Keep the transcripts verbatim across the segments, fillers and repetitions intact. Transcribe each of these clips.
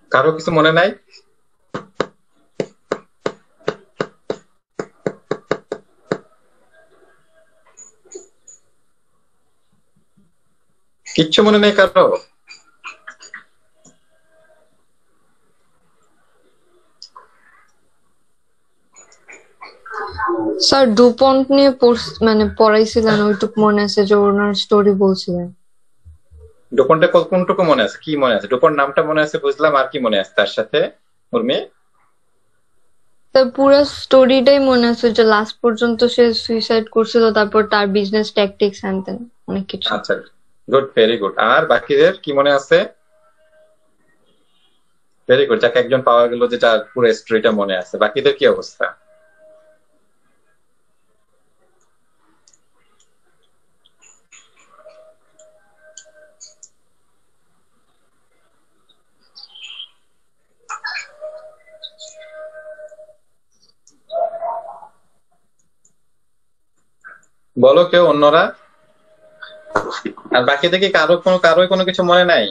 কারো কিছু মনে নাই? কিচ্ছু মনে নেই কারো? স্যার ডুপন্ট নিয়ে মানে পড়াইছিলেন, ওইটুকু মনে আছে যে ওনার স্টোরি বলছিলেন। ডুপন্টে কোনটুকু মনে আছে? কি মনে আছে? ডুপন্ট নামটা মনে আছে বুঝলাম, আর কি মনে আছে তার সাথে উর্মি? তার পুরো স্টোরিটাই মনে আছে, যে লাস্ট পর্যন্ত সে সুইসাইড করছিল, তারপর তার বিজনেস ট্যাকটিক্স এন্ড অনেক কিছু। আচ্ছা, গুড, ভেরি গুড। আর বাকিদের কি মনে আছে? ভেরি গুড, যাকে একজন পাওয়া গেল যে যার পুরো স্টোরিটা মনে আছে। বাকিদের কি অবস্থা? বলো কেউ, অন্যরা। আর বাকিদের কি কারো কোনো কারোই কোনো কিছু মনে নাই?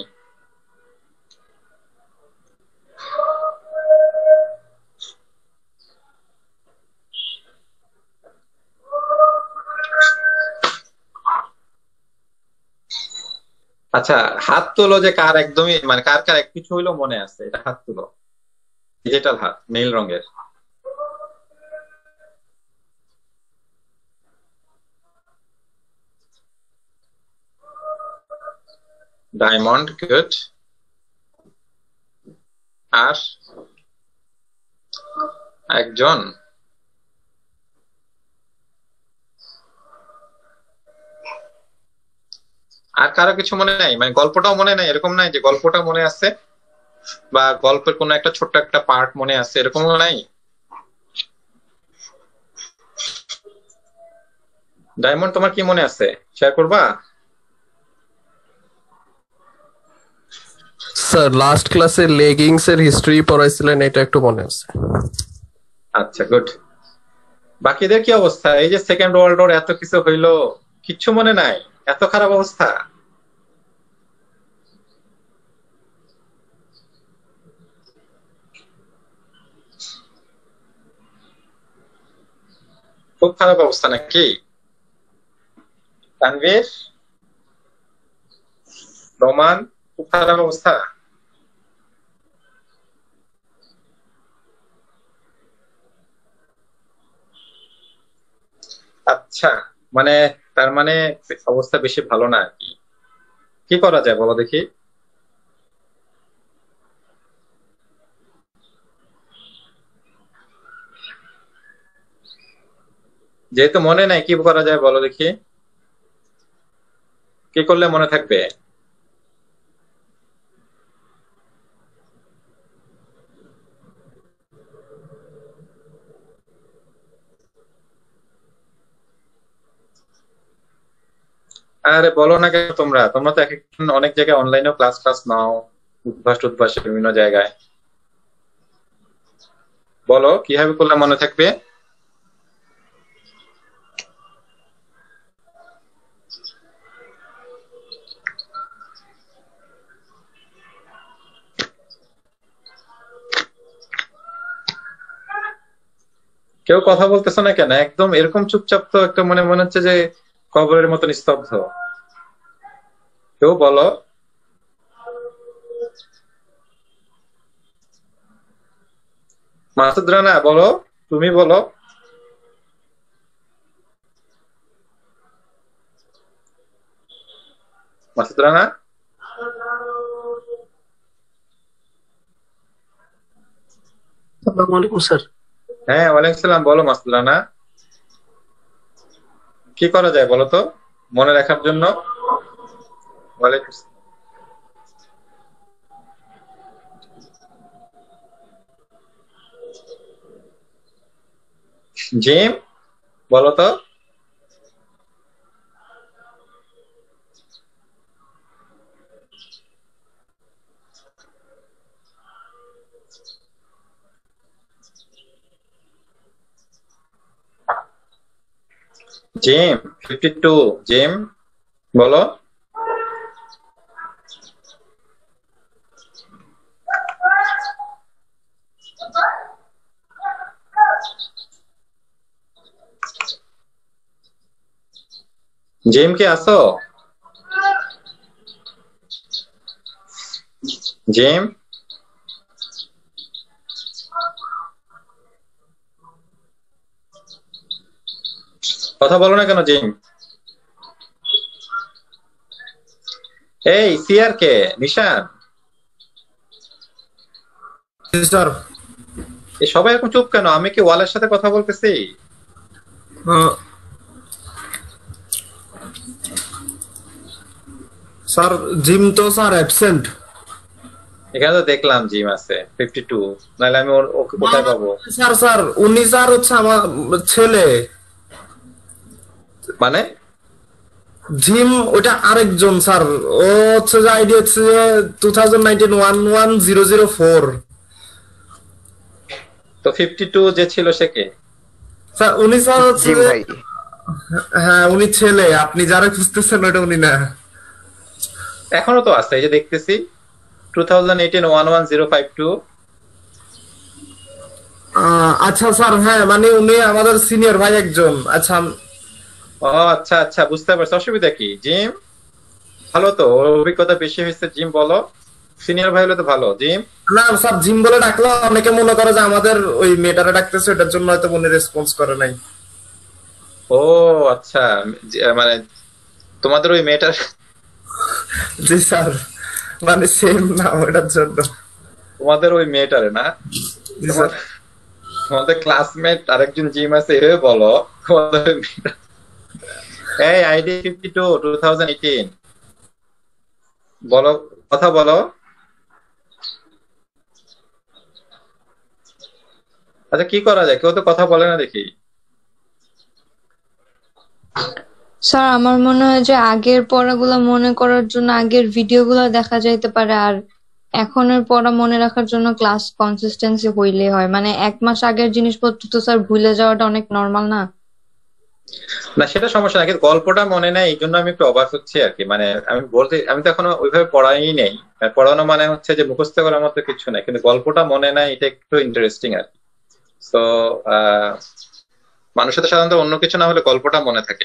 আচ্ছা, হাত তোলো যে কার একদমই মানে কার কার এক কিছু হইলো মনে আছে, এটা হাত তুলো। ডিজিটাল হাত, নীল রঙের। Diamond, good. আর একজন। আর কারো কিছু মনে নাই? মানে গল্পটাও মনে নাই এরকম নাই যে গল্পটা মনে আছে, বা গল্পের কোনো একটা ছোট্ট একটা পার্ট মনে আছে, এরকমও নাই? ডায়মন্ড, তোমার কি মনে আছে? শেয়ার করবা? স্যার লাস্ট ক্লাসে লেগিংস এর হিস্ট্রি পড়াইছিলেন, এটা একটু মনে আছে। আচ্ছা, গুড। বাকিদের কি অবস্থা? এই যে সেকেন্ড ওয়ার্ল্ড ওয়ার এত কিছু হইলো, কিচ্ছু মনে নাই? এত খারাপ অবস্থা? খুব খারাপ অবস্থা নাকি? তানভীর, রোমান, খুব খারাপ অবস্থা? আচ্ছা, মানে তার মানে অবস্থা বেশি ভালো না আর কি। কি করা যায় বলো দেখি? যেহেতু মনে নাই, কি করা যায় বলো দেখি? কি করলে মনে থাকবে? আরে বলো না কেন, তোমরা তোমরা তো এক একজন অনেক জায়গায় অনলাইনেও ক্লাস ক্লাস নাও, উদ্ভাস টুদ্ভাস বিভিন্ন জায়গায়। বলো কিভাবে করলে মনে থাকবে? কেউ কথা বলতেছো না কেন? একদম এরকম চুপচাপ, তো একটা মনে মনে হচ্ছে যে কবরের মতো নিস্তব্ধ। কেউ বলো। মাসুদ রানা বলো, তুমি বলো। মাসুদ রানা। আসসালামু আলাইকুম স্যার। হ্যাঁ, ওয়ালাইকুম সালাম। বলো মাসুদ রানা, কি করা যায় বলো তো মনে রাখার জন্য? ওয়ালাইকুম সালাম। জিম, বলো তো। Jim, fifty two. জিম, বলো। জিম কি আসো? জিম কথা বলো না কেন জিম? এই সিআর কে নিশান, জি স্যার। এই সবাই এখন চুপ কেন? আমি কি ওয়ালের সাথে কথা বলতেছি? আহ, স্যার জিম তো স্যার অ্যাবসেন্ট। এখানে তো দেখলাম জিম আছে ফিফটি টু, নাহলে আমি ওর- ওকে কোথায় পাবো? স্যার স্যার উনি স্যার হচ্ছে আমার ছেলে। মানে জিম ওটা আরেকজন স্যার। ও হচ্ছে যে আইডি হচ্ছে যে two thousand nineteen one one zero zero four. তো ফিফটি টু যে ছিল সে কে? স্যার উনি স্যার হচ্ছে জিম যে, ভাই। হ্যাঁ উনি ছেলে, আপনি যারা খুঁজতেছেন ওটা উনি না। এখনো তো আছে, এই যে দেখতেছি two thousand eighteen one one zero five two. আহ, আচ্ছা স্যার, হ্যাঁ মানে উনি আমাদের সিনিয়র ভাই একজন। আচ্ছা ও আচ্ছা আচ্ছা, বুঝতে পারছি। অসুবিধা কি? জিম ভালো তো, ওর অভিজ্ঞতা বেশি হয়েছে। জিম বলো, সিনিয়র ভাই হলে তো ভালো। জিম না স্যার, জিম বলে ডাকলো অনেকে মনে করে যে আমাদের ওই মেয়েটারে ডাকতেছে, ওটার জন্য হয়তো উনি রেসপন্স করে নাই। ও আচ্ছা, জি- মানে তোমাদের ওই মেয়েটার জি স্যার, মানে সেম না ওটার জন্য। তোমাদের ওই মেয়েটারে না, জি স্যার। তোমার তোমাদের ক্লাসমেট আরেকজন জিম আছে, এভাবে বলো তোমাদের ওই মেয়েটা। এই ID fifty two two thousand eighteen, বলো, কথা বলো। আচ্ছা কি করা যায়? কেউ তো কথা বলে না দেখি। স্যার আমার মনে হয় যে আগের পড়াগুলো মনে করার জন্য আগের ভিডিওগুলো দেখা যাইতে পারে, আর এখনের পড়া মনে রাখার জন্য ক্লাস কনসিস্টেন্সি হইলে হয়। মানে এক মাস আগের জিনিসপত্র তো স্যার ভুলে যাওয়াটা অনেক নর্মাল না? না সেটা সমস্যা না, কিন্তু গল্পটা মনে নেই, এই জন্য আমি একটু অবাক হচ্ছি আর কি। মানে আমি বলতে, আমি তো এখনো ওইভাবে পড়াই নেই। আর পড়ানো মানে হচ্ছে যে মুখস্থ করার মতো কিছু নাই, কিন্তু গল্পটা মনে নাই, এটা একটু ইন্টারেস্টিং আর কি। তো আহ মানুষের তো সাধারণত অন্য কিছু না হলে গল্পটা মনে থাকে।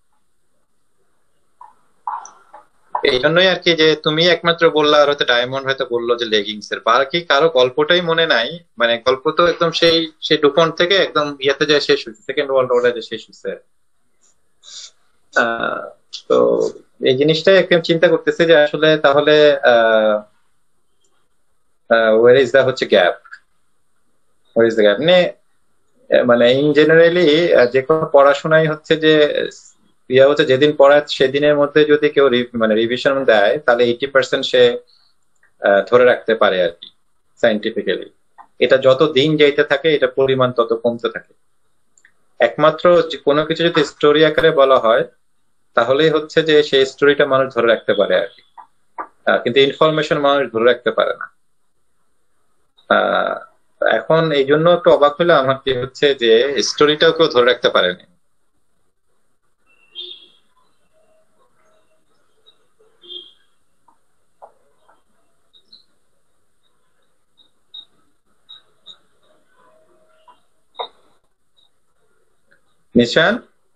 এই জন্যই আর কি, যে তুমি একমাত্র বললা, আর হয়তো ডায়মন্ড হয়তো বললো যে লেগিংস এর, আর কি কারো গল্পটাই মনে নাই। মানে গল্প তো একদম সেই সেই ডুপন্ট থেকে একদম ইয়েতে যায় শেষ হয়েছে, সেকেন্ড ওয়ার্ল্ড ওয়ারে যে শেষ হয়েছে। আহ তো এই জিনিসটাই একদম চিন্তা করতেছে যে আসলে তাহলে আহ ওয়ার ইজ দা হচ্ছে gap, where is the gap মানে আহ, মানে ইন জেনারেলি যে কোনো পড়াশোনাই হচ্ছে যে ইয়া হচ্ছে, যেদিন পড়ায় সেদিনের মধ্যে যদি কেউ রি- মানে রিভিশন দেয়, তাহলে এইটি পার্সেন্ট সে আহ, ধরে রাখতে পারে আর কি, সাইন্টিফিক্যালি। এটা যত দিন যাইতে থাকে এটা পরিমাণ তত কমতে থাকে। একমাত্র যে কোনো কিছু যদি স্টোরি আকারে বলা হয়, তাহলেই হচ্ছে যে সেই স্টোরিটা মানুষ ধরে রাখতে পারে আর কি। আহ, কিন্তু ইনফরমেশন মানুষ ধরে রাখতে পারে না। আহ, এখন এই জন্য একটু অবাক হলো আমার, কি হচ্ছে যে স্টোরিটাও কেউ ধরে রাখতে পারেনি। নিশান,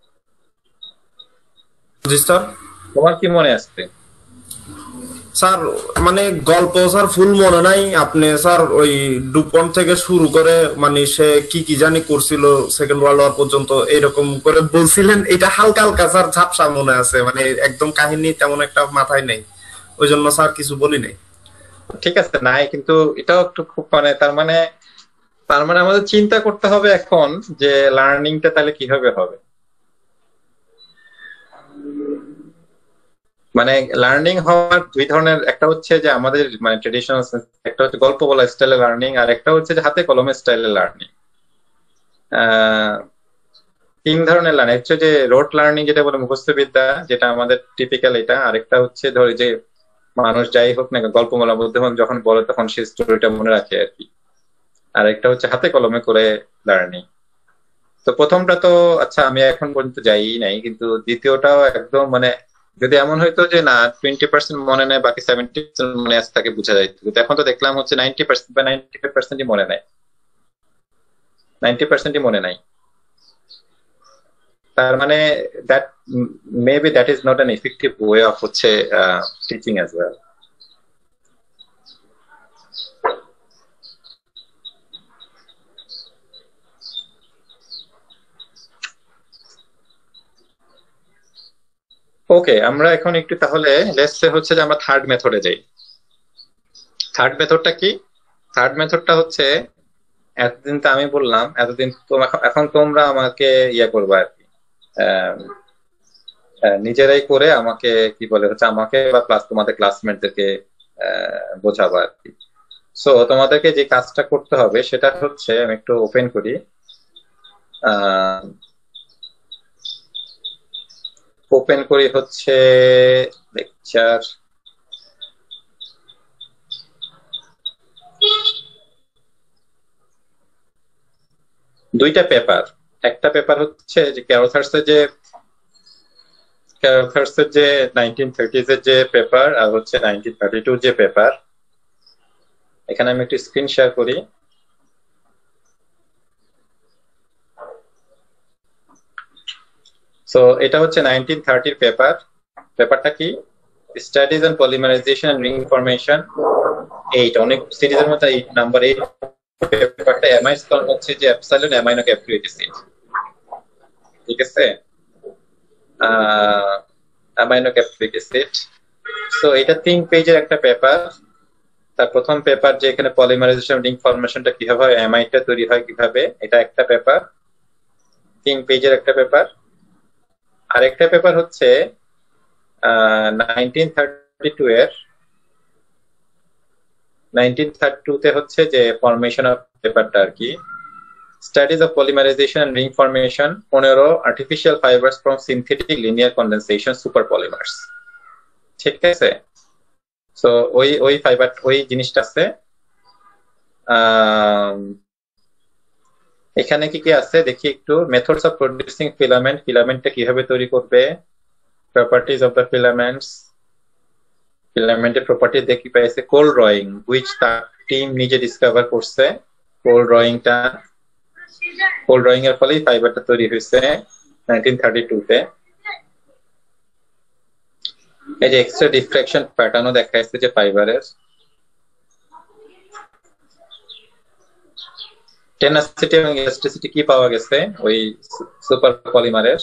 জি স্যার। তোমার কি মনে আসছে? স্যার মানে গল্প স্যার ফুল মনে নাই। আপনি স্যার ওই ডুপন থেকে শুরু করে মানে সে কি কি জানি করছিল সেকেন্ড ওয়ার্ল্ড ওয়ার পর্যন্ত এরকম করে বলছিলেন, এটা হালকা হালকা স্যার ঝাপসা মনে আছে, মানে একদম কাহিনী তেমন একটা মাথায় নেই, ওই জন্য স্যার কিছু বলি নাই। ঠিক আছে নাই, কিন্তু এটাও একটু খুব মানে, তার মানে তার মানে আমাদের চিন্তা করতে হবে এখন যে লার্নিংটা তাহলে কিভাবে হবে। মানে লার্নিং হওয়ার দুই ধরনের, একটা হচ্ছে যে আমাদের মানে ট্রেডিশনাল, একটা হচ্ছে গল্প বলা স্টাইলে লার্নিং, আর একটা হচ্ছে যে হাতে কলমে স্টাইলে লার্নিং। আহ তিন ধরনের লার্নিং হচ্ছে, যে রোট লার্নিং যেটা বলে মুখস্থ বিদ্যা, যেটা আমাদের টিপিক্যাল এটা। আরেকটা হচ্ছে ধরে যে মানুষ যাই হোক না গল্প বলা বলতে যখন বলে তখন সেই স্টোরিটা মনে রাখে আর কি। আর একটা হচ্ছে হাতে কলমে করে লার্নিং। তো প্রথমটা তো আচ্ছা আমি এখন পর্যন্ত যাই নাই, কিন্তু দ্বিতীয়টাও একদম মানে যদি এমন হইতো যে না টোয়েন্টি পার্সেন্ট মনে নেয় বাকি সেভেন্টি পার্সেন্ট মনে আছে, তাকে বোঝা যাইতো। কিন্তু এখন তো দেখলাম হচ্ছে নাইনটি পার্সেন্ট বা নাইনটি ফাইভ পার্সেন্টই মনে নাই, নাইনটি পার্সেন্টই মনে নাই। তার মানে that maybe that is not an effective way of হচ্ছে টিচিং অ্যাজ ওয়েল। ওকে, আমরা এখন একটু তাহলে লেটস সে হচ্ছে যে আমরা থার্ড মেথডে যাই। থার্ড মেথডটা কি? থার্ড মেথডটা হচ্ছে এতদিন তো আমি বললাম, এতদিন এখন তোমরা আমাকে ইয়া করবা আর কি, নিজেরাই করে আমাকে কি বলে হচ্ছে আমাকে বা ক্লাস তোমাদের ক্লাসমেটদেরকে বোঝাবা আর কি। সো তোমাদেরকে যে কাজটা করতে হবে সেটা হচ্ছে, আমি একটু ওপেন করি, ওপেন করি হচ্ছে লেকচার, দুইটা পেপার। একটা পেপার হচ্ছে যে ক্যারোথার্সের যে ক্যারোথার্সের যে নাইনটিন থার্টিজ এর যে পেপার, আর হচ্ছে নাইনটিন থার্টি টু যে পেপার। এখানে আমি একটু স্ক্রিন শেয়ার করি। সো এটা হচ্ছে নাইনটিন থার্টির পেপার। পেপারটা কি? Studies on polymerization and ring formation eight, অনেক সিরিজের মধ্যে এইট নাম্বার এইট পেপারটা অ্যামাইন্স করা হচ্ছে যে এপসাইলন অ্যামাইনো ক্যাপসুলিক অ্যাসিড, ঠিক আছে, অ্যামাইনো ক্যাপসুলিক অ্যাসিড। সো এটা তিন পেজের একটা পেপার। তার প্রথম পেপার যে এখানে পলিমারাইজেশন রিং ফরমেশনটা কিভাবে হয়, অ্যামাইডটা তৈরি হয় কিভাবে, এটা একটা পেপার, তিন পেজের একটা পেপার। আরেকটা পেপার হচ্ছে নাইনটিন থার্টি টু এর নাইনটিন থার্টি টু তে হচ্ছে যে ফরমেশন অফ পেপারটা আর কি, studies of polymerization and ring formation পনেরো artificial fibres from synthetic linear condensation super polymers, ঠিক আছে। সো ওই ওই ফাইবার ওই জিনিসটা আছে। এখানে কি কি আছে দেখি একটু। মেথডস অফ প্রডিউসিং ফিলামেন্ট, ফিলামেন্টটা কিভাবে তৈরি করবে, প্রপার্টিজ অফ দ্য ফিলামেন্টস, ফিলামেন্টের প্রপার্টি দেখি পাইছে, কোল ড্রয়িং হুইচ তার টিম নিজে ডিসকভার করছে। কোল ড্রয়িংটা কোল ড্রয়িং এর ফলেই ফাইবারটা তৈরি হয়েছে নাইনটিন থার্টি টু তে। এই যে এক্সট্রা ডিফ্রাকশন প্যাটার্নও দেখা যাচ্ছে যে ফাইবারের। টেনাসিটি এবং ইলাস্টিসিটি কি পাওয়া গেছে ওই সুপার পলিমারের।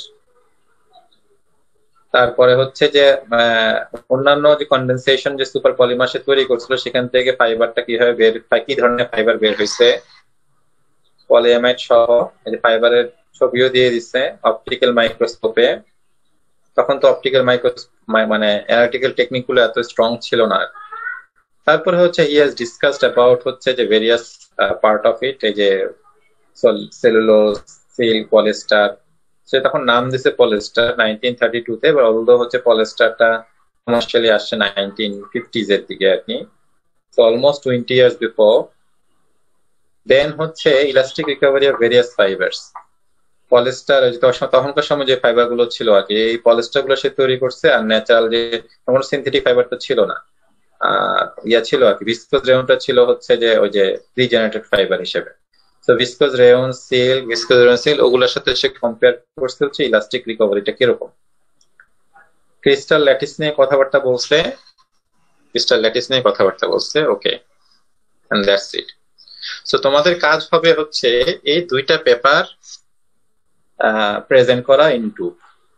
তারপরে হচ্ছে যে অন্যান্য যে কন্ডেনসেশন যে সুপার পলিমার সে তৈরি করছিল সেখান থেকে ফাইবারটা কিভাবে বের, কি ধরনের ফাইবার বের হয়েছে, পলিঅ্যামাইড সহ এই যে ফাইবারের ছবিও দিয়ে দিচ্ছে অপটিক্যাল মাইক্রোস্কোপে। তখন তো অপটিক্যাল মাইক্রোস্কোপ মানে অ্যানালিটিক্যাল টেকনিক গুলো এত স্ট্রং ছিল না। তারপরে হচ্ছে হি হ্যাজ ডিসকাসড অ্যাবাউট হচ্ছে যে ভেরিয়াস পার্ট অফ ইট, এই যে সেলুলোজ, সিল্ক, পলিস্টার। সে তখন নাম দিছে পলিস্টার নাইনটিন থার্টি টু তে, অলদো হচ্ছে পলিস্টারটা কমার্শিয়ালি আসছে নাইনটিন ফিফটিজ এর দিকে আর কি, so almost twenty years before. Then হচ্ছে elastic recovery of various fibres. Polyester তখনকার সময় যে ফাইবার গুলো ছিল আর কি, এই পলিস্টার গুলো সে তৈরি করছে। আর ন্যাচারাল যে কোনো সিনথেটিক ফাইবার তো ছিল না, আহ ইয়া ছিল আর কি, ভিসকোজ রেয়নটা ছিল হচ্ছে যে ওই যে রিজেনারেটেড ফাইবার হিসেবে। তো viscose rayon, silk, viscose rayon silk ওগুলোর সাথে সে কম্পেয়ার করতে হচ্ছে ইলাস্টিক রিকভারিটা কিরকম। ক্রিস্টাল ল্যাটিস নিয়ে কথাবার্তা বলছে, ক্রিস্টাল ল্যাটিস নিয়ে কথাবার্তা বলছে। Okay, and that's it. So তোমাদের কাজ হবে হচ্ছে এই দুইটা পেপার প্রেজেন্ট করা ইনটু,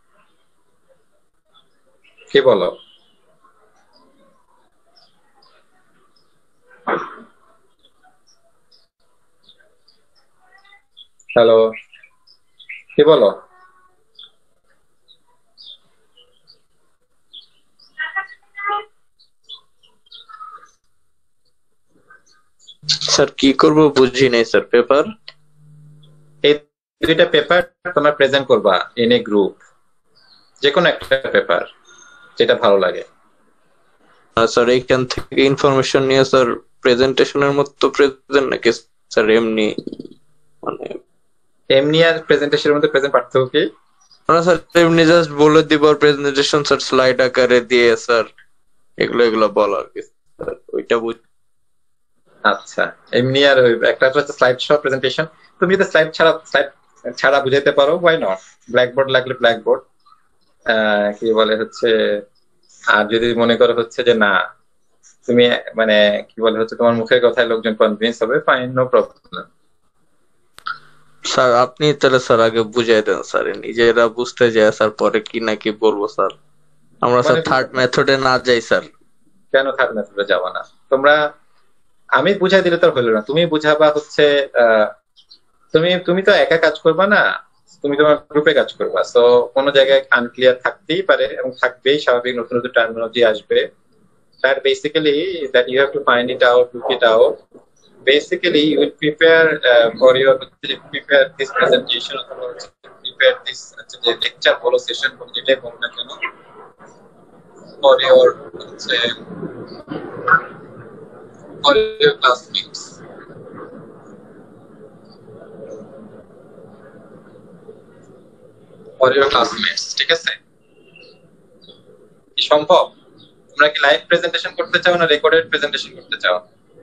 কি বলো? হ্যালো, কি বলো? স্যার কি করব বুঝি নাই স্যার। পেপার এই দুইটা পেপার তোমরা প্রেজেন্ট করবা ইন এ গ্রুপ, যে কোনো একটা পেপার যেটা ভালো লাগে। স্যার এইখান থেকে ইনফরমেশন নিয়ে স্যার প্রেজেন্টেশনের মতো প্রেজেন্ট নাকি স্যার এমনি মানে এমনি আর প্রেজেন্টেশনের মধ্যে প্রেজেন্ট পার্থক্য কি? না স্যার এমনি জাস্ট বলে দিব আর প্রেজেন্টেশন স্যার স্লাইড আকারে দিয়ে স্যার এগুলো এগুলো বলা আর কি স্যার, ওইটা বুঝ। আচ্ছা, এমনি আর একটা হচ্ছে স্লাইড সহ প্রেজেন্টেশন। তুমি যদি স্লাইড ছাড়া স্লাইড ছাড়া বুঝাইতে পারো, ওয়াই নট? ব্ল্যাকবোর্ড লাগলে ব্ল্যাকবোর্ড, কি বলে হচ্ছে, আর যদি মনে করো হচ্ছে যে না তুমি মানে কি বলে হচ্ছে তোমার মুখের কথায় লোকজন কনভিন্স হবে, ফাইন, নো প্রবলেম। স্যার আপনি তাহলে স্যার আগে বুঝাই দেন স্যার, নিজেরা বুঝতে যায় স্যার পরে কি না কি বলবো স্যার। আমরা স্যার মানে থার্ড মেথডে না যাই স্যার। কেন থার্ড মেথডে যাবা না তোমরা? আমি বুঝাই দিলে তো আর হলো না, তুমি বুঝাবা হচ্ছে আহ, তুমি তুমি তো একা কাজ করবা না, তুমি তোমার গ্রুপে কাজ করবা, সো কোনো জায়গায় আনক্লিয়ার থাকতেই পারে এবং থাকবেই, স্বাভাবিক, নতুন নতুন টার্মিনোলজি আসবে। that basically that you have to find it out, look it out. Basically you will prepare uh, for your prepare this presentation or prepare this uh, the lecture বলো সেশন বলো যেটাই বলো না কেন, for your say for your classmates, for your classmates, ঠিক আছে? কি সম্ভব? তোমরা কি লাইভ প্রেজেন্টেশন করতে চাও না রেকর্ডেড প্রেজেন্টেশন করতে চাও?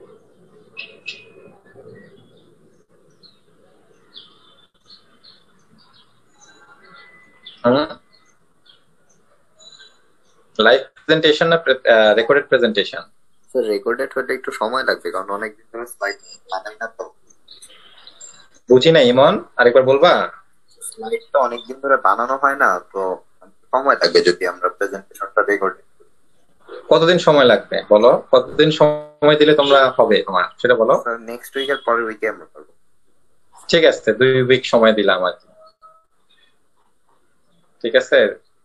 লাইভ প্রেজেন্টেশন না রেকর্ডেড প্রেজেন্টেশন? স্যার রেকর্ডেড হলে একটু সময় লাগবে, কারণ অনেকদিন ধরে স্লাইড বানাই না তো। বুঝি না ইমন, আরেকবার বলবা? স্লাইডটা অনেকদিন ধরে বানানো হয় না তো, সময় লাগবে যদি আমরা প্রেজেন্টেশনটা রেকর্ড। কতদিন সময় লাগবে বলো? কতদিন সময় দিলে তোমরা হবে তোমার সেটা বলো। স্যার নেক্সট উইকের পরের উইকে আমরা করব। ঠিক আছে, দুই উইক সময় দিলাম আর কি। ঠিক আছে,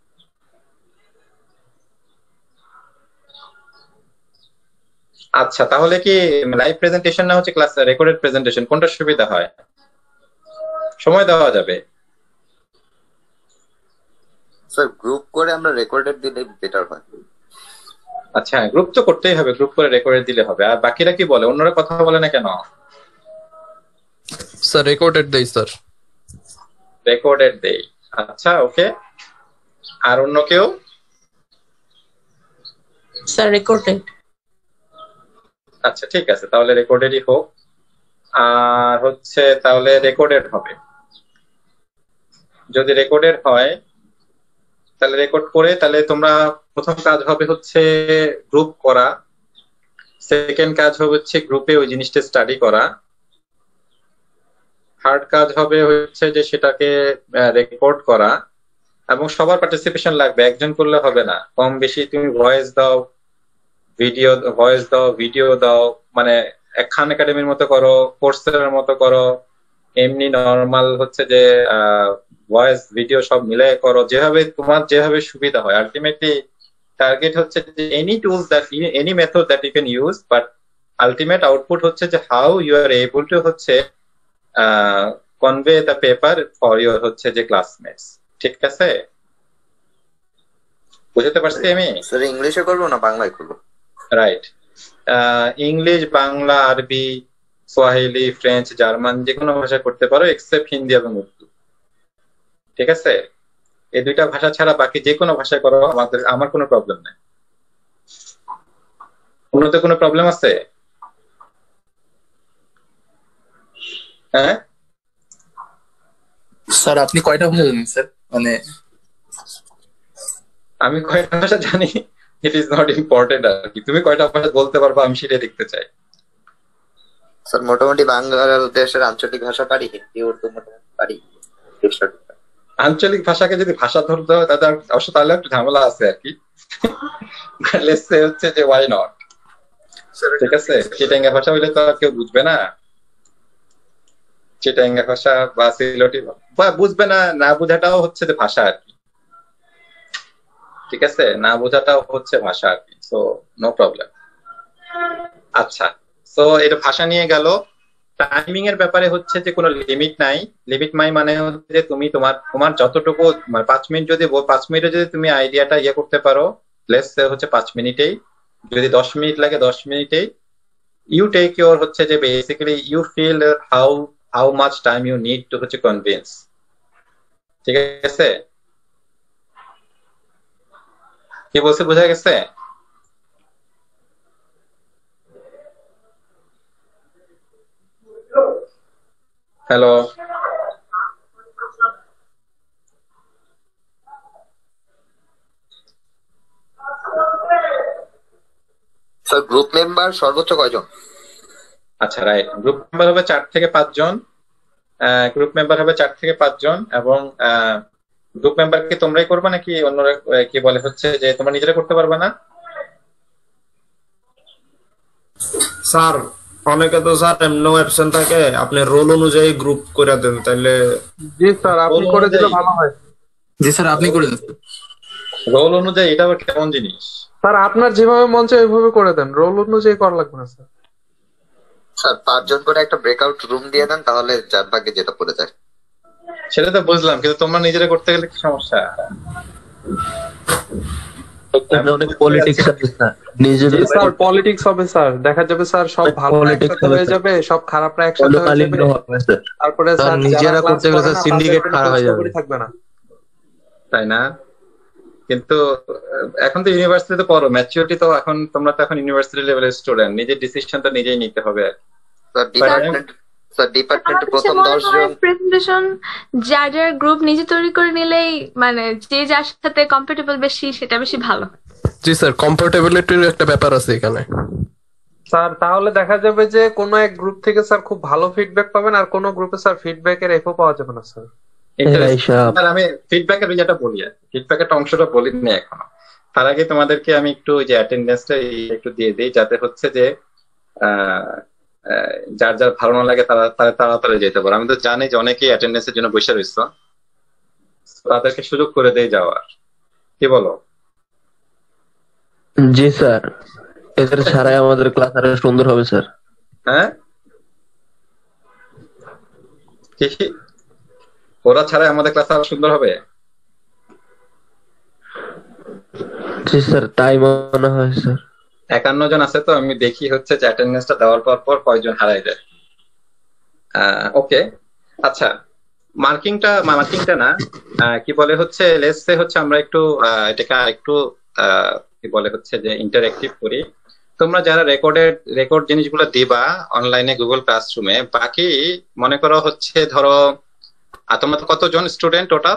আচ্ছা তাহলে কি লাইভ প্রেজেন্টেশন না হচ্ছে ক্লাস রেকর্ডেড প্রেজেন্টেশন, কোনটা সুবিধা হয়? সময় দেওয়া যাবে। স্যার গ্রুপ করে আমরা রেকর্ডেড দিলে বেটার হয়। আচ্ছা গ্রুপ তো করতেই হবে, গ্রুপ করে রেকর্ডেড দিলে হবে। আর বাকিরা কি বলে? অন্যরা কথা বলে না কেন? স্যার রেকর্ডেড দেই স্যার। রেকর্ডেড দেই, আচ্ছা ওকে। আর অন্য কেউ? Sir recorded. আচ্ছা ঠিক আছে, তাহলে রেকর্ডেডই হোক। আর হচ্ছে তাহলে রেকর্ডেড হবে। যদি রেকর্ডেড হয় তাহলে রেকর্ড করে তাহলে তোমরা প্রথম কাজ হবে হচ্ছে গ্রুপ করা, সেকেন্ড কাজ হবে হচ্ছে গ্রুপে ওই জিনিসটা স্টাডি করা, থার্ড কাজ হবে হচ্ছে যে সেটাকে রেকর্ড করা, এবং সবার পার্টিসিপেশন লাগবে, একজন করলে হবে না, কম বেশি তুমি ভয়েস দাও, ভিডিও ভয়েস দাও, ভিডিও দাও, মানে খান একাডেমির মতো করো, কোর্সের মতো করো, এমনি নর্মাল হচ্ছে যে ভয়েস ভিডিও সব মিলে করো, যেভাবে তোমার যেভাবে সুবিধা হয়। আলটিমেটলি টার্গেট হচ্ছে যে any tools that any method that you can use, but ultimate output হচ্ছে যে how you are able to হচ্ছে convey the paper for your হচ্ছে যে ক্লাসমেটস। ঠিক আছে, বুঝতে পারছি আমি? স্যার ইংলিশে করবো না বাংলায় করবো? রাইট, ইংলিশ, বাংলা, আরবি, সোয়াহিলি, ফ্রেঞ্চ, জার্মান, যে কোনো ভাষা করতে পারো এক্সেপ্ট হিন্দি এবং উর্দু। ঠিক আছে, এই দুইটা ভাষা ছাড়া বাকি যে কোনো ভাষায় করো, আমাদের আমার কোনো প্রবলেম নেই। অন্যতে কোনো প্রবলেম আছে? হ্যাঁ স্যার আপনি কয়টা ভাষা জানেন স্যার? মানে আমি কয়টা ভাষা জানি ইট ইজ নট ইম্পর্টেন্ট আর কি। তুমি কয়টা ভাষা বলতে পারবা আমি সেটাই দেখতে চাই। স্যার মোটামুটি বাংলাদেশের আঞ্চলিক ভাষা পারি, হিন্দি উর্দু মোটামুটি পারি। আঞ্চলিক ভাষাকে যদি ভাষা ধরতে হয় তাহলে অবশ্য তাহলে একটু ঝামেলা আছে আর কি। লেটস সে হচ্ছে যে ওয়াই নট। ঠিক আছে, চিটাঙ্গা ভাষা হইলে তো আর কেউ বুঝবে না। চিটাঙ্গা ভাষা বা সিলেটি বা বুঝবে না, না বোঝাটাও হচ্ছে যে ভাষা আর কি। ঠিক আছে, না বোঝাটাও হচ্ছে ভাষা আর কি, সো নো প্রবলেম। আচ্ছা, সো এটা ভাষা নিয়ে গেল। টাইমিং এর ব্যাপারে হচ্ছে যে কোনো লিমিট নাই। লিমিট নাই মানে হচ্ছে যে তুমি তোমার তোমার যতটুকু মানে পাঁচ মিনিট যদি পাঁচ মিনিটে যদি তুমি আইডিয়াটা ইয়ে করতে পারো, লেটস সে হচ্ছে পাঁচ মিনিটেই, যদি দশ মিনিট লাগে দশ মিনিটেই, ইউ টেক ইউর হচ্ছে যে basically you feel how how much time you need to হচ্ছে কনভিন্স। ঠিক আছে, কি বলছে বোঝা গেছে? হ্যালো স্যার গ্রুপ মেম্বার সর্বোচ্চ কয়জন? আচ্ছা রাইট, গ্রুপ মেম্বার হবে চার থেকে পাঁচজন। গ্রুপ মেম্বার হবে চার থেকে পাঁচজন এবং গ্রুপ মেম্বার কি তোমরাই করবে নাকি অন্যরা কি বলে হচ্ছে যে তোমরা নিজেরা করতে পারবে না? স্যার অনেকে তো স্যার এমন অপশন থাকে, আপনি রোল অনুযায়ী গ্রুপ করে দেন তাহলে। জি স্যার, আপনি করে দিলে ভালো হয়। জি স্যার, আপনি করে দেন। রোল অনুযায়ী এটা আবার কেমন জিনিস? স্যার আপনার যেভাবে মন চায় ওইভাবে করে দেন, রোল অনুযায়ী করা লাগবে না স্যার। স্যার পাঁচজন করে একটা ব্রেকআউট রুম দিয়ে দেন, তাহলে যার ভাগে যেটা পড়ে যায়। সেটা তো বুঝলাম, কিন্তু তোমরা নিজেরা করতে গেলে কি সমস্যা? অনেক পলিটিক্স আছে স্যার, নিজেদের স্যার পলিটিক্স হবে স্যার, দেখা যাবে স্যার সব ভালো একসাথে হয়ে যাবে, সব খারাপরা একসাথে হয়ে যাবে, তারপরে স্যার নিজেরা করতে গেলে স্যার সিন্ডিকেট খারাপ হয়ে যাবে, থাকবে না, তাই না? কিন্তু এখন তো ইউনিভার্সিটিতে পড়ো, ম্যাচুরিটি তো এখন, তোমরা তো এখন ইউনিভার্সিটি লেভেলের স্টুডেন্ট, নিজের ডিসিশনটা নিজেই নিতে হবে। স্যার ডিপার্টমেন্ট স্যার ডিপার্টমেন্টে প্রথম দশ জন প্রেজেন্টেশন যার যার গ্রুপ নিজে তৈরি করে নিলেই, মানে যে যার সাথে কম্পিটেবল বেশি সেটা বেশি ভালো। জি স্যার, কম্পারেটিবিলিটির একটা ব্যাপার আছে এখানে। স্যার তাহলে দেখা যাবে যে কোনো এক গ্রুপ থেকে স্যার খুব ভালো ফিডব্যাক পাবেন, আর কোনো গ্রুপে স্যার ফিডব্যাকের এফও পাওয়া যাবে না স্যার। আমি ফিডব্যাকের যেটা বলি, ফিডব্যাকের অংশটা বলিনি এখনো। তার আগে তোমাদেরকে আমি একটু ওই যে অ্যাটেন্ডেন্সটা একটু দিয়ে দিই, যাতে হচ্ছে যে যার যার ভালো না লাগে তারা তারা তাড়াতাড়ি যেতে পারে। আমি তো জানি যে অনেকেই অ্যাটেন্ডেন্সের জন্য বসে রয়েছে, তাদেরকে সুযোগ করে দিয়ে যাওয়ার, কি বলো? জি স্যার, এদের ছাড়াই আমাদের ক্লাস আরো সুন্দর হবে স্যার। হ্যাঁ, ওরা ছাড়াই আমাদের ক্লাস আরো সুন্দর হবে। জি স্যার, তাই মনে হয় স্যার। একান্ন জন আছে তো, আমি দেখি হচ্ছে যে অ্যাটেন্ডেন্সটা দেওয়ার পর পর কয়জন হারাই যায়। ওকে, আচ্ছা, মার্কিংটা মার্কিংটা না কি বলে হচ্ছে, লেটসে হচ্ছে আমরা একটু এটাকে একটু কি বলে হচ্ছে যে ইন্টারঅ্যাক্টিভ করি। তোমরা যারা রেকর্ডেড রেকর্ড জিনিসগুলো দিবা অনলাইনে গুগল ক্লাসরুমে, বাকি মনে করো হচ্ছে ধরো তোমরা তো কতজন student total?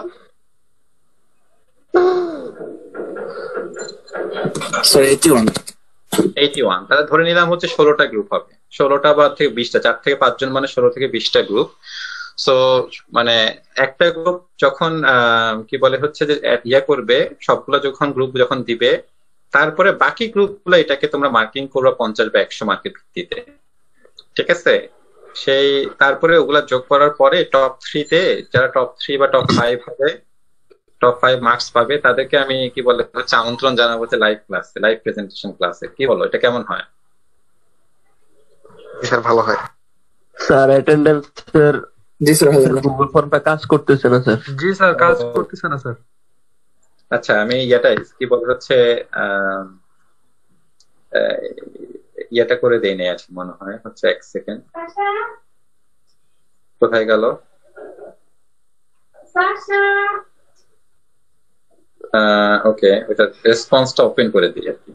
Sir eighty one. Eighty one, তাহলে ধরে নিলাম হচ্ছে ষোলোটা গ্রুপ হবে, ষোলোটা বা থেকে বিশটা, চার থেকে পাঁচজন মানে ষোলো থেকে বিশটা গ্রুপ। সো মানে একটা গ্রুপ যখন কি বলে হচ্ছে যে ইয়া করবে, সবগুলো যখন গ্রুপ যখন দিবে, তারপরে বাকি গ্রুপগুলো এটাকে তোমরা মার্কিং করবে পঞ্চাশ বা একশো মার্কের ভিত্তিতে, ঠিক আছে? সেই তারপরে ওগুলা যোগ করার পরে টপ থ্রিতে যারা টপ থ্রি বা টপ ফাইভ হবে, টপ ফাইভ মার্কস পাবে, তাদেরকে আমি কি বলে হচ্ছে আমন্ত্রণ জানাবো হচ্ছে লাইভ ক্লাসে, লাইভ প্রেজেন্টেশন ক্লাসে। কি বলো, এটা কেমন হয়? স্যার ভালো হয়। স্যার অ্যাটেন্ডেন্সের জি স্যার গুগল ফর্মটা কাজ করতেছে না স্যার। জি স্যার, কাজ করতেছে না স্যার। আচ্ছা, আমি ইয়াটাই কি বলে হচ্ছে ইয়াটা করে দেই নাই আজকে মনে হয় হচ্ছে, এক সেকেন্ড, কোথায় গেল? ওকে, ওটা রেসপন্সটা ওপেন করে দিই আর কি।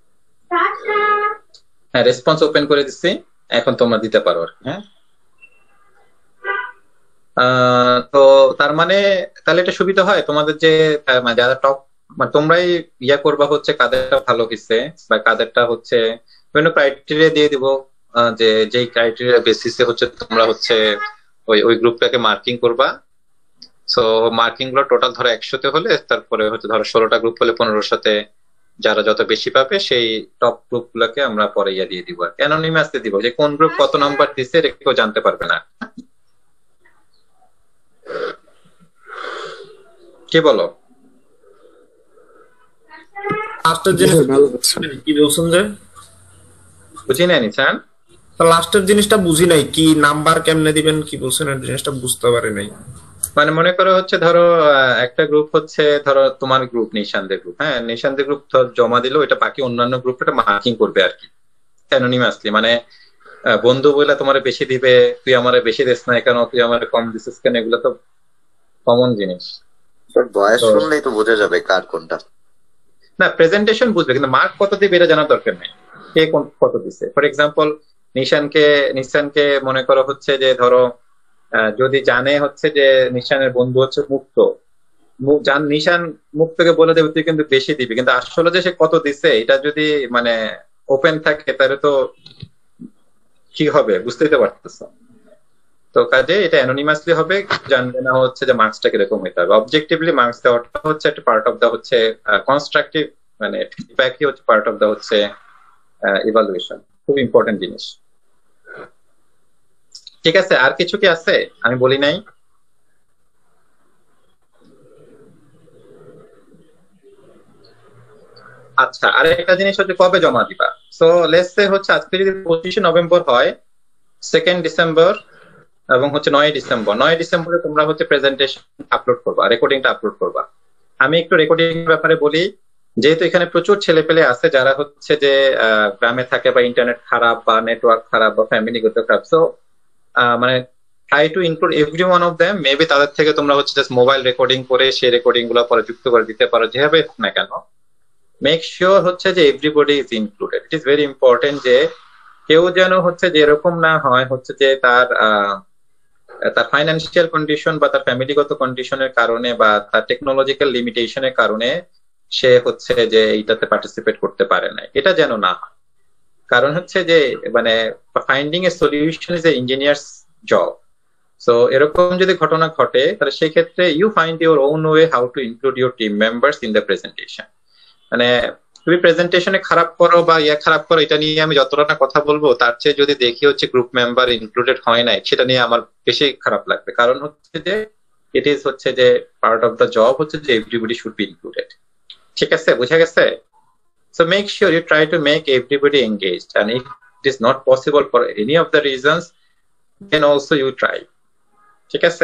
হ্যাঁ, রেসপন্স ওপেন করে দিচ্ছি, এখন তোমরা দিতে পারো আর কি। হ্যাঁ, তো তার মানে তাহলে এটা সুবিধা হয় তোমাদের যে যারা টপ, মানে তোমরাই ইয়া করবা হচ্ছে কাদেরটা ভালো হয়েছে বা কাদেরটা হচ্ছে বিভিন্ন ক্রাইটেরিয়া দিয়ে দিব, যে যেই ক্রাইটেরিয়া বেসিসে হচ্ছে তোমরা হচ্ছে ওই ওই গ্রুপটাকে মার্কিং করবা। সো মার্কিং গুলো টোটাল ধরো একশোতে হলে, তারপরে হচ্ছে ধরো ষোলোটা গ্রুপ হলে পনেরোশোতে যারা যত বেশি পাবে সেই টপ গ্রুপ গুলোকে আমরা পরে ইয়া দিয়ে দিব, আর অ্যানোনিমাস দিয়ে দিব, যে কোন গ্রুপ কত নাম্বার দিচ্ছে এটা কেউ জানতে পারবে না। কি বলো? লাস্টের জিনিস কি বলছেন যে বুঝি নাই নিছান? লাস্টের জিনিসটা বুঝি নাই, কি নাম্বার কেমনে দিবেন কি বলছেন, এই জিনিসটা বুঝতে পারি নাই। মানে মনে করো হচ্ছে ধরো একটা গ্রুপ হচ্ছে ধরো তোমার গ্রুপ নিশানদের গ্রুপ, হ্যাঁ নিশানদের গ্রুপ জমা দিলো, এটা বাকি অন্যান্য গ্রুপটা মার্কিং করবে আর কি অ্যানোনিমাসলি। মানে বন্ধু বলে তোমার বেশি দিবে, তুই আমার বেশি দিস না কেন, তুই আমার কম দিছিস কেন, এগুলো তো কমন জিনিস। বয়স শুনলেই তো বোঝা যাবে কার কোনটা। না, প্রেজেন্টেশন বুঝবে, কিন্তু মার্ক কত দিবে এটা জানার দরকার নেই, কে কোন কত দিছে। ফর এক্সাম্পল নিশানকে নিশানকে মনে করো হচ্ছে যে ধরো যদি জানে হচ্ছে যে নিশানের বন্ধু হচ্ছে মুক্ত, জান নিশান মুক্তকে বলে দেবে তুই কিন্তু বেশি দিবি, কিন্তু আসলে যে সে কত দিছে এটা যদি মানে ওপেন থাকে তাহলে তো কি হবে বুঝতেই তো পারতেছো। তো কাজে এটা অ্যানোনিমাসলি হবে, জানবে না হচ্ছে যে মার্কসটা কিরকম হইতে হবে। অবজেক্টিভলি মার্কস দেওয়াটা হচ্ছে একটা পার্ট অফ দা হচ্ছে কনস্ট্রাকটিভ, মানে ফিডব্যাকই হচ্ছে পার্ট অফ দা হচ্ছে ইভালুয়েশন, খুব ইম্পর্টেন্ট জিনিস। ঠিক আছে, আর কিছু কি আছে আমি বলি নাই? আচ্ছা, আর একটা জিনিস হচ্ছে কবে জমা দিবা। সো লেটস সে হচ্ছে আজকে যদি পঁচিশে নভেম্বর হয়, সেকেন্ড ডিসেম্বর এবং হচ্ছে নয় ডিসেম্বর, নয় ডিসেম্বরে তোমরা হচ্ছে প্রেজেন্টেশন আপলোড করবা, রেকর্ডিংটা আপলোড করবা। আমি একটু রেকর্ডিং ব্যাপারে বলি, যেহেতু এখানে প্রচুর ছেলে পেলে আছে যারা হচ্ছে যে গ্রামে থাকে বা ইন্টারনেট খারাপ বা নেটওয়ার্ক খারাপ বা ফ্যামিলিগত খারাপ, সো মানে try to include every one of them. Maybe তাদের থেকে তোমরা হচ্ছে জাস্ট মোবাইল রেকর্ডিং করে সেই রেকর্ডিং গুলো পরে যুক্ত করে দিতে পারো, যেভাবে হোক না কেন। মেক শিওর হচ্ছে যে everybody is included. It is very important যে কেউ যেন হচ্ছে যে এরকম না হয় হচ্ছে যে তার তার ফাইন্যান্সিয়াল কন্ডিশন বা তার ফ্যামিলিগত কন্ডিশনের কারণে বা তার টেকনোলজিক্যাল লিমিটেশনের কারণে সে হচ্ছে যে এইটাতে পার্টিসিপেট করতে পারে না, এটা যেন না হয়। কারণ হচ্ছে যে মানে finding a solution is a engineer's job. So এরকম যদি ঘটনা ঘটে তাহলে সেই ক্ষেত্রে you find your own way how to include your team members in the presentation. মানে তুমি প্রেজেন্টেশনে খারাপ করো বা ইয়া খারাপ করো এটা নিয়ে আমি যতটা না কথা বলবো, তার চেয়ে যদি দেখি হচ্ছে গ্রুপ মেম্বার ইনক্লুডেড হয় নাই, সেটা নিয়ে আমার বেশি খারাপ লাগবে। কারণ হচ্ছে যে ইট ইজ হচ্ছে যে পার্ট অফ দ্য জব হচ্ছে যে এভরিবডি শুড বি ইনক্লুডেড। ঠিক আছে, বুঝা গেছে? So make sure you try to make everybody engaged, and if it is not possible for any of the reasons, then also you try. ঠিক আছে?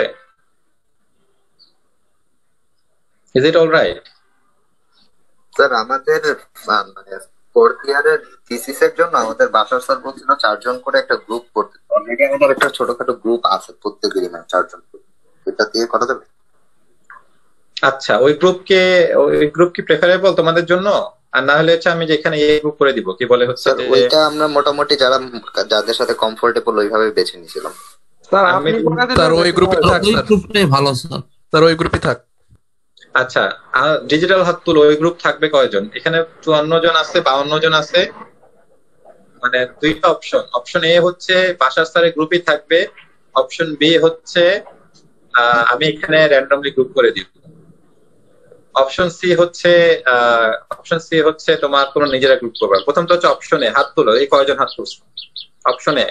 Is it all right? Sir আমাদের মানে fourth ইয়ারের thesis এর জন্য আমাদের বাসার sir বলছিল চারজন করে একটা গ্রুপ করতে। অলরেডি আমাদের একটা ছোটখাটো গ্রুপ আছে প্রত্যেকেরই, মানে চারজন, এটা দিয়ে করা যাবে? আচ্ছা, ওই গ্রুপকে ওই গ্রুপ কি প্রেফারেবল তোমাদের জন্য? আর না হলে হচ্ছে আমি যেখানে এই গ্রুপ করে দিব, কি বলে হচ্ছে যে ওইটা আমরা মোটামুটি যারা যাদের সাথে কমফোর্টেবল ওইভাবে বেছে নিয়েছিলাম। স্যার আপনি স্যার ওই গ্রুপে থাক, স্যার গ্রুপটাই ভালো স্যার, স্যার ওই গ্রুপে থাক। আচ্ছা, ডিজিটাল হাত তুলো ওই গ্রুপ থাকবে কয়জন? এখানে চুয়ান্ন জন আছে, বাউন্ন জন আছে, মানে দুইটা অপশন। অপশন এ হচ্ছে বাসার স্যারের গ্রুপই থাকবে, অপশন বি হচ্ছে আমি এখানে র্যান্ডমলি গ্রুপ করে দিব। অপশন সি হচ্ছে অপশন সি হচ্ছে তোমার কোনো নিজেরা গ্রুপ করবে। প্রথমটা হচ্ছে অপশন এ, হাত তুলো, এই কয়জন হাত তুলছো? অপশন এ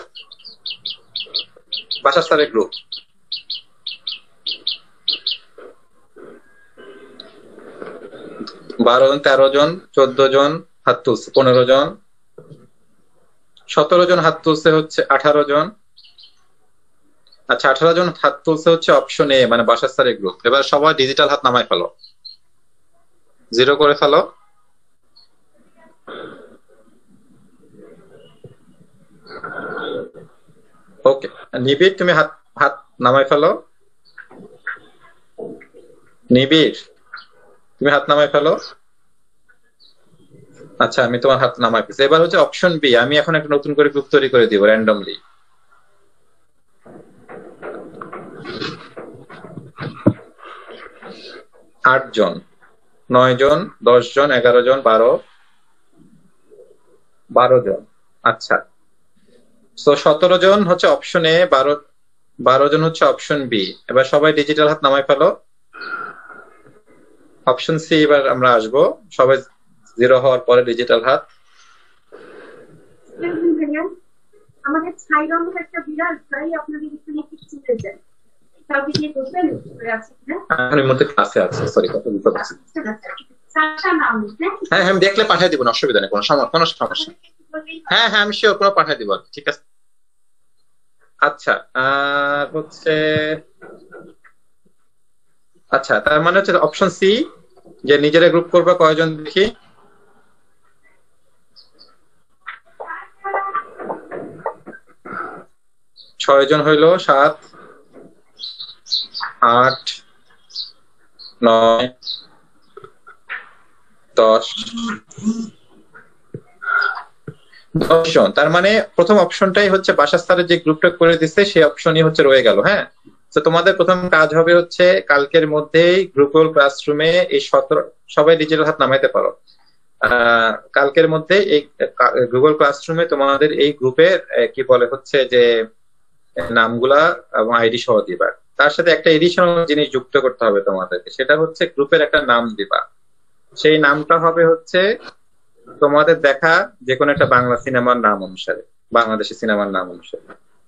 বাসার স্যারের গ্রুপ। বারো জন, তেরো জন, চোদ্দ জন হাত তুলছে, পনেরো জন, সতেরো জন হাত তুলছে হচ্ছে আঠারো জন। আচ্ছা, আঠারো জন হাত তুলছে হচ্ছে অপশন এ মানে বাসার স্যারের গ্রুপ। এবার সবাই ডিজিটাল হাত নামায় ফেলো, জিরো করে ফেলো। ওকে, নিবিড় তুমি হাত হাত নামায় ফেলো। নিবিড় তুমি হাত নামায় ফেলো। আচ্ছা, আমি তোমার হাত নামাই ফেলছি। এবার হচ্ছে অপশন বি, আমি এখন একটা নতুন করে গ্রুপ তৈরি করে দিব র্যান্ডমলি। আট জন, নয় জন, দশ জন, এগারো জন, বারো বারো জন। আচ্ছা, তো সতেরো জন হচ্ছে অপশন এ, বারো বারো জন হচ্ছে অপশন বি। এবার সবাই ডিজিটাল হাত নামাই ফেলো। অপশন সি এবার আমরা আসবো, সবাই জিরো হওয়ার পরে ডিজিটাল হাত। আমাদের ছাইরঙ্গের একটা বিড়াল তাই আপনাদের এখানে কিছু চলে যায়, কাউকে দিয়ে বলবেন আছে না? আমি মধ্যে ক্লাসে আছে, সরি কথা বলতে পারছি। হ্যাঁ হ্যাঁ, আমি দেখলে পাঠিয়ে দিব না, অসুবিধা নেই, কোনো সমস্যা কোনো সমস্যা। হ্যাঁ হ্যাঁ, আমি শিওর কোনো পাঠিয়ে দিব, ঠিক আছে। আচ্ছা, আর হচ্ছে আচ্ছা, তার মানে হচ্ছে অপশন সি যে নিজেরা গ্রুপ করবে কয়জন দেখি? ছয় জন হইলো, সাত, আট, নয়, দশ, দশ জন। তার মানে প্রথম অপশনটাই হচ্ছে বাসার স্যারের যে গ্রুপটা করে দিচ্ছে সেই অপশনই হচ্ছে রয়ে গেল। হ্যাঁ, তো তোমাদের প্রথম কাজ হবে হচ্ছে কালকের মধ্যেই গ্রুপল ক্লাসরুমে এই সতেরো সবাই ডিজিটাল হাত নামাইতে পারো। আহ, কালকের মধ্যে এই গুগল ক্লাসরুমে তোমাদের এই গ্রুপের কি বলে হচ্ছে যে নামগুলা এবং আইডি সহ দিবা। তার সাথে একটা এডিশনাল জিনিস যুক্ত করতে হবে তোমাদেরকে, সেটা হচ্ছে গ্রুপের একটা নাম দিবা। সেই নামটা হবে হচ্ছে তোমাদের দেখা যে কোনো একটা বাংলা সিনেমার নাম অনুসারে, বাংলাদেশি সিনেমার নাম অনুসারে।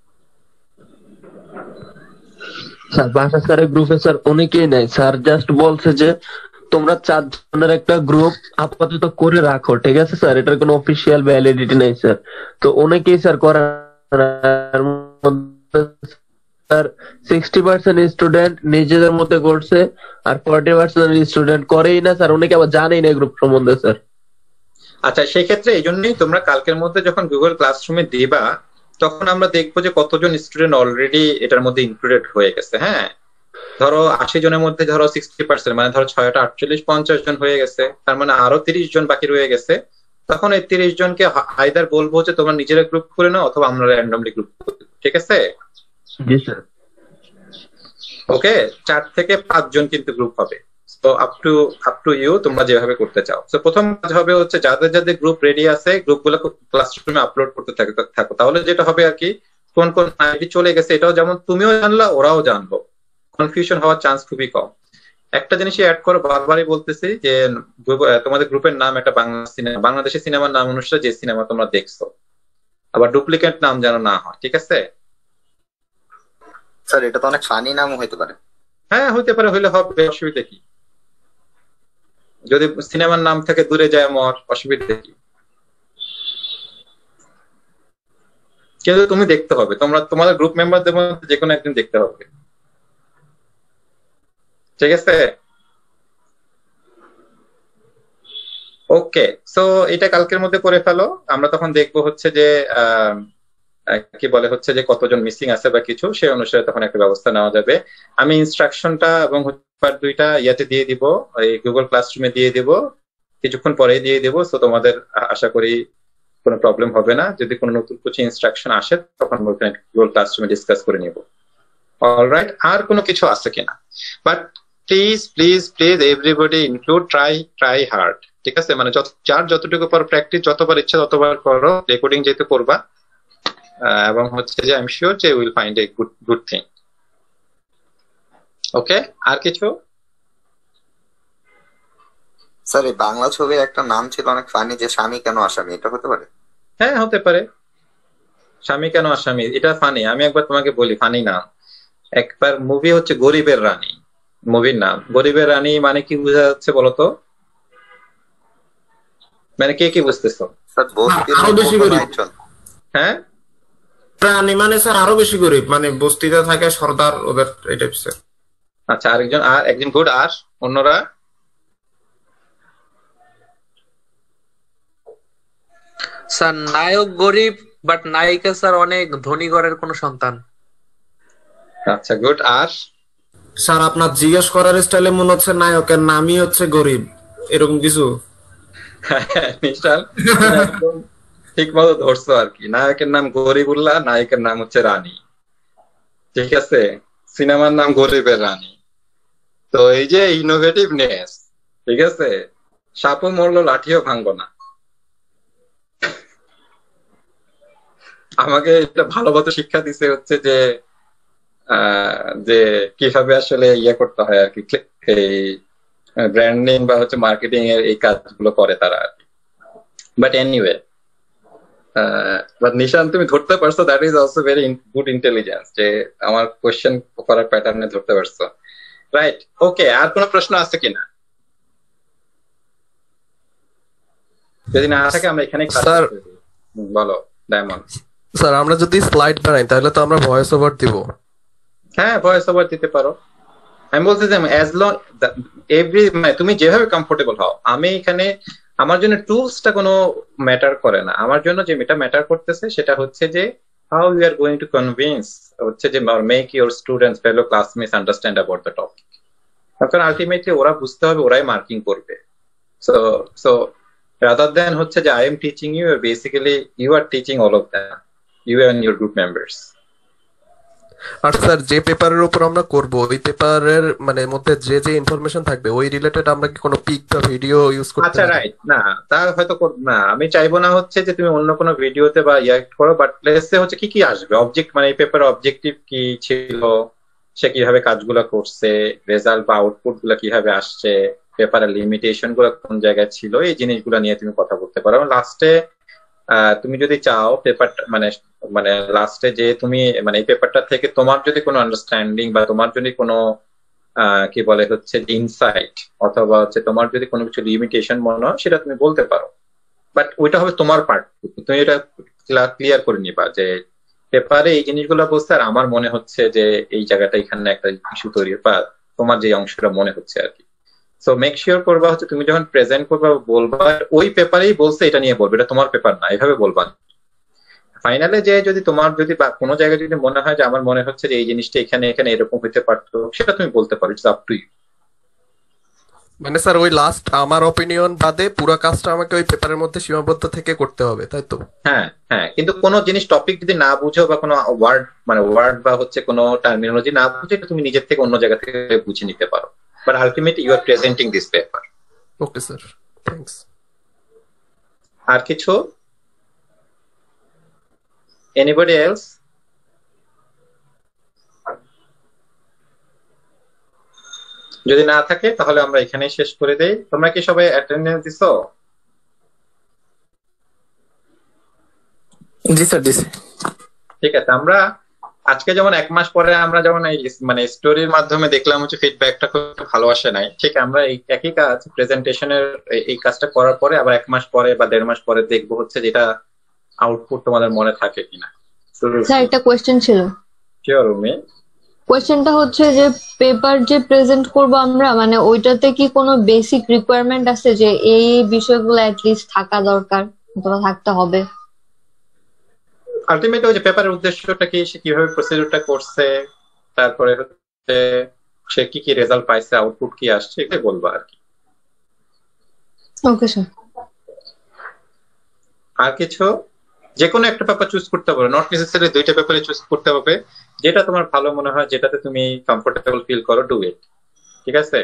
স্যার বাসা স্যারের গ্রুপে স্যার অনেকেই নাই, স্যার জাস্ট বলছে যে তোমরা চার জনের একটা গ্রুপ আপাতত করে রাখো, ঠিক আছে স্যার, এটার কোনো অফিসিয়াল ভ্যালিডিটি নাই স্যার। তো অনেকেই স্যার করার মধ্যে স্যার সিক্সটি পার্সেন্ট স্টুডেন্ট নিজেদের মধ্যে করছে আর ফর্টি পার্সেন্ট স্টুডেন্ট করেই না স্যার, অনেকে আবার জানেই না গ্রুপ সম্বন্ধে স্যার। আচ্ছা, সেই ক্ষেত্রে এই জন্যই তোমরা কালকের মধ্যে যখন গুগল ক্লাসরুমে দিবা তখন আমরা দেখবো যে কতজন স্টুডেন্ট অলরেডি এটার মধ্যে ইনক্লুডেড হয়ে গেছে। হ্যাঁ, ধরো আশি জনের মধ্যে ধরো সিক্সটি পার্সেন্ট মানে ধরো ছয়টা আটচল্লিশ পঞ্চাশ জন হয়ে গেছে, তার মানে আরো তিরিশ জন বাকি রয়ে গেছে। তখন এই তিরিশ জনকে আইদার বলবো যে তোমরা নিজেরা গ্রুপ করে নাও অথবা আমরা র্যান্ডমলি গ্রুপ করব, ঠিক আছে? জি স্যার। ওকে, চার থেকে পাঁচ জন কিন্তু গ্রুপ হবে। তো up to up to you, তোমরা যেভাবে করতে চাও। তো প্রথম কাজ হবে হচ্ছে যাদের যাদের গ্রুপ রেডি আছে গ্রুপগুলো ক্লাসরুমে আপলোড করতে থাকো। তাহলে যেটা হবে আর কি, কোন কোন আইডি চলে গেছে এটাও যেমন তুমিও জানলা ওরাও জানলো, কনফিউশন হওয়ার চান্স খুবই কম। একটা জিনিসই অ্যাড করো, বারবারই বলতেছি যে তোমাদের গ্রুপের নাম একটা বাংলা সিনেমা, বাংলাদেশি সিনেমার নাম অনুসারে যে সিনেমা তোমরা দেখছো, আবার ডুপ্লিকেট নাম যেন না হয়, ঠিক আছে? স্যার এটা তো অনেক ফানি নাম হইতে পারে। হ্যাঁ হইতে পারে, হইলে হবে, অসুবিধা কি? যদি সিনেমার নাম থেকে দূরে যায় আমার অসুবিধা কি? কিন্তু তুমি দেখতে হবে, তোমরা তোমাদের গ্রুপ মেম্বারদের মধ্যে যে কোনো একদিন দেখতে হবে, ঠিক আছে? ওকে, সো এটা কালকের মধ্যে করে ফেলো। আমরা তখন দেখবো হচ্ছে যে আহ কি বলে হচ্ছে যে কতজন মিসিং আছে বা কিছু, সেই অনুসারে তখন একটা ব্যবস্থা নেওয়া যাবে। আমি ইনস্ট্রাকশনটা এবং পার্ট দুইটা ইয়াতে দিয়ে দিব, এই গুগল ক্লাসরুমে দিয়ে দিব, কিছুক্ষণ পরেই দিয়ে দিব। সো তোমাদের আশা করি কোনো প্রবলেম হবে না। যদি কোনো নতুন কিছু ইনস্ট্রাকশন আসে তখন ওখানে গুগল ক্লাসরুমে ডিসকাস করে নিব। অলরাইট, আর কোনো কিছু আছে কিনা? But please please please everybody include try try hard, ঠিক আছে? মানে যত যার যতটুকু পর প্র্যাকটিস, যতবার ইচ্ছা ততবার করো, রেকর্ডিং যেহেতু করবা, এবং হচ্ছে যে আই এম শিওর যে will find a good good thing. Okay, আর কিছু? স্যার এই বাংলা ছবির একটা নাম ছিল অনেক ফানি, যে স্বামী কেন আসামি, এটা হতে পারে? হ্যাঁ হতে পারে, স্বামী কেন আসামি, এটা ফানি। আমি একবার তোমাকে বলি ফানি নাম। একবার মুভি হচ্ছে গরিবের রানী, মুভির নাম গরিবের রানী, মানে কি বোঝা যাচ্ছে বলতো? মানে কে কি বুঝতেছো? স্যার বস্তির আরো বেশি গরিব। হ্যাঁ, প্রাণী মানে স্যার আরো বেশি গরিব, মানে বস্তিতে থাকে সর্দার ওদের এই টাইপসের। আচ্ছা, আরেকজন আর একজন গুড, আর অন্যরা? স্যার নায়ক গরিব বাট নায়িকা স্যার অনেক ধনী ঘরের কোন সন্তান। আচ্ছা গুড, আর? স্যার আপনার জিজ্ঞেস করার স্টাইলে মনে হচ্ছে নায়কের নামই হচ্ছে গরিব, এরকম কিছু? নিশাল একদম ঠিক মতো ধরছো আর কি। নায়কের নাম গরিবুল্লাহ, নায়িকার নাম হচ্ছে রানী, ঠিক আছে? সিনেমার নাম গরিবের রানী। তো এই যে ইনোভেটিভনেস, ঠিক আছে? সাপও মরলো লাঠিও ভাঙবো না। আমাকে এটা ভালোভাবে শিক্ষা দিছে হচ্ছে যে যে কিভাবে আসলে ইয়ে করতে হয় আর কি, এই ব্র্যান্ডিং বা হচ্ছে মার্কেটিং এর এই কাজগুলো করে তারা আর কি। বাট এনিওয়ে, বাট নিশান তুমি ধরতে পারছো, that is also very good intelligence, যে আমার কোয়েশ্চেন করার প্যাটার্নে ধরতে পারছো, রাইট? ওকে, আর কোনো প্রশ্ন আছে কিনা? যদি না থাকে আমরা এখানে স্যার বলো ডায়মন্ড। স্যার আমরা যদি স্লাইড বানাই তাহলে তো আমরা ভয়েস ওভার দিব। হ্যাঁ ভয়েস ওভার দিতে পারো। আমি বলছি যে অ্যাজ লং এভরি, মানে তুমি যেভাবে কমফোর্টেবল হও। আমি এখানে আমার জন্য টুলসটা কোনো ম্যাটার করে না, আমার জন্য যে এটা ম্যাটার করতেছে সেটা হচ্ছে যে how you are going to convince, হচ্ছে যে make your students fellow classmates understand about the topic. কারণ আলটিমেটলি ওরা বুঝতে হবে, ওরাই মার্কিং করবে। সো সো রাদার দেন হচ্ছে যে I am teaching you, basically you are teaching all of them, you and your group members. আর sir যে পেপারের উপর আমরা করব ওই পেপারের মানে মধ্যে যে যে ইনফরমেশন থাকবে ওই রিলেটেড আমরা কি কোনো পিক বা ভিডিও ইউজ করতে আচ্ছা পারি? রাইট, না তা হয়তো কর- না আমি চাইবো না হচ্ছে যে তুমি অন্য কোনো ভিডিওতে বা রিয়াক্ট করো, বাট লেটস হচ্ছে কি কি আসবে অবজেক্ট, মানে এই পেপারের অবজেক্টিভ কি ছিল, সে কিভাবে কাজগুলো করছে, রেজাল্ট বা আউটপুট গুলা কিভাবে আসছে, পেপারের লিমিটেশন গুলো কোন জায়গায় ছিল, এই জিনিসগুলো নিয়ে তুমি কথা বলতে পারো। এবং লাস্টে তুমি যদি চাও পেপারটা মানে মানে লাস্টে যে তুমি মানে এই পেপারটা থেকে তোমার যদি কোনো আন্ডারস্ট্যান্ডিং বা তোমার যদি কোনো আহ, কি বলে হচ্ছে ইনসাইট অথবা হচ্ছে তোমার যদি কোনো কিছু লিমিটেশন মনে হয় সেটা তুমি বলতে পারো, বাট ওইটা হবে তোমার পার্ট। তুমি এটা ক্লিয়ার করে নিবা যে পেপারে এই জিনিসগুলো বলছে আর আমার মনে হচ্ছে যে এই জায়গাটা এখানে একটা ইস্যু তৈরি বা তোমার যে অংশটা মনে হচ্ছে আর কি। সো মেক শিওর করবা হচ্ছে তুমি যখন প্রেজেন্ট করবা বলবা ওই পেপারেই বলছে এটা নিয়ে বলবে, এটা তোমার পেপার না, এভাবে বলবা। ফাইনালে যে যদি তোমার যদি বা কোনো জায়গায় যদি মনে হয় যে আমার মনে হচ্ছে যে এই জিনিসটা এখানে এখানে এরকম হইতে পারতো, সেটা তুমি বলতে পারো, ইটস আপ টু ইউ। মানে স্যার ওই লাস্ট আমার অপিনিয়ন বাদে পুরো কাজটা আমাকে ওই পেপারের মধ্যে সীমাবদ্ধ থেকে করতে হবে, তাই তো? হ্যাঁ হ্যাঁ, কিন্তু কোনো জিনিস টপিক যদি না বুঝো বা কোনো ওয়ার্ড মানে ওয়ার্ড বা হচ্ছে কোনো টার্মিনোলজি না বুঝে এটা তুমি নিজের থেকে অন্য জায়গা থেকে বুঝে নিতে পারো, but ultimately you are presenting this paper. Okay sir, thanks. আর কিছু এনিবডি এলস? যদি না থাকে তাহলে আমরা এখানেই শেষ করে দেই। তোমরা কি সবাই অ্যাটেন্ডেন্স দিছো? জি স্যার, জি স্যার। ঠিক আছে, আমরা আজকে যেমন এক মাস পরে আমরা যেমন এই মানে স্টোরির মাধ্যমে দেখলাম হচ্ছে ফিডব্যাকটা খুব ভালো আসে নাই, ঠিক আমরা এই একই কাজ প্রেজেন্টেশনের এই কাজটা করার পরে আবার এক মাস পরে বা দেড় মাস পরে দেখবো হচ্ছে যেটা আউটপুট তোমাদের মনে থাকে কিনা। স্যার একটা কোয়েশ্চেন ছিল। শিওর রুমি? কোয়েশ্চেনটা হচ্ছে যে পেপার যে প্রেজেন্ট করব আমরা মানে ওইটাতে কি কোনো বেসিক রিকোয়ারমেন্ট আছে যে এই এই বিষয়গুলো অ্যাটলিস্ট থাকা দরকার অথবা থাকতে হবে? আলটিমেটলি ওই যে পেপারের উদ্দেশ্যটা কি, সে কিভাবে প্রসিডিউরটা করছে, তারপরে হচ্ছে সে কি কি রেজাল্ট পাইছে, আউটপুট কি আসছে, এটাই বলবো আর কি। Okay sir. আর কিছু? যে কোনো একটা পেপার চুজ করতে পারো, নট নেসেসারি দুইটা পেপারে চুজ করতে হবে, যেটা তোমার ভালো মনে হয়, যেটাতে তুমি কমফোর্টেবল ফিল করো, ডু ইট। ঠিক আছে?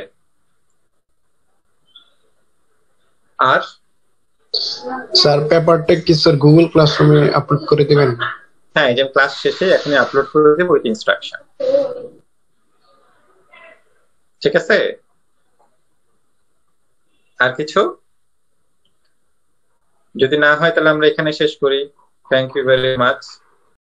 আর স্যার পেপারটা কি স্যার গুগল ক্লাসরুমে আপলোড করে দিবেন? হ্যাঁ, এই যে ক্লাস শেষে এখনই আপলোড করে দেবো উইথ ইনস্ট্রাকশন। ঠিক আছে? আর কিছু? যদি না হয় তাহলে আমরা এখানে শেষ করি। Thank you very much.